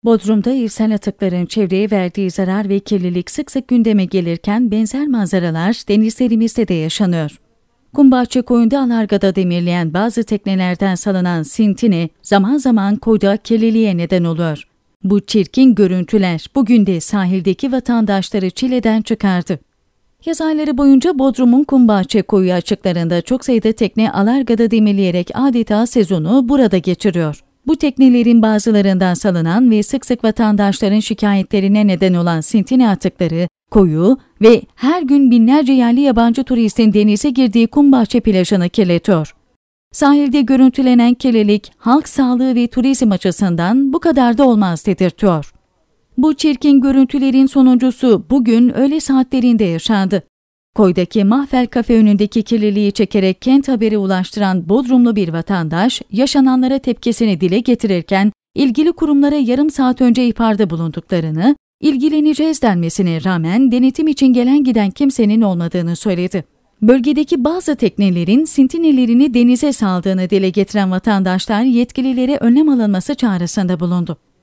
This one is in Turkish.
Bodrum'da evsel atıkların çevreye verdiği zarar ve kirlilik sık sık gündeme gelirken benzer manzaralar denizlerimizde de yaşanıyor. Kumbahçekoyu'nda alargada demirleyen bazı teknelerden salınan sintine zaman zaman koyda kirliliğe neden oluyor. Bu çirkin görüntüler bugün de sahildeki vatandaşları çileden çıkardı. Yaz ayları boyunca Bodrum'un Kumbahçekoyu açıklarında çok sayıda tekne alargada demirleyerek adeta sezonu burada geçiriyor. Bu teknelerin bazılarından salınan ve sık sık vatandaşların şikayetlerine neden olan sintine atıkları, koyu ve her gün binlerce yerli yabancı turistin denize girdiği Kumbahçe plajını kirletiyor. Sahilde görüntülenen kirlilik, halk sağlığı ve turizm açısından bu kadar da olmaz dedirtiyor. Bu çirkin görüntülerin sonuncusu bugün öğle saatlerinde yaşandı. Koydaki Mahfel Kafe önündeki kirliliği çekerek Kent Haber'e ulaştıran Bodrumlu bir vatandaş, yaşananlara tepkisini dile getirirken, ilgili kurumlara yarım saat önce ihbarda bulunduklarını, ilgileneceğiz denmesine rağmen denetim için gelen giden kimsenin olmadığını söyledi. Bölgedeki bazı teknelerin sintinelerini denize saldığını dile getiren vatandaşlar yetkililere önlem alınması çağrısında bulundu.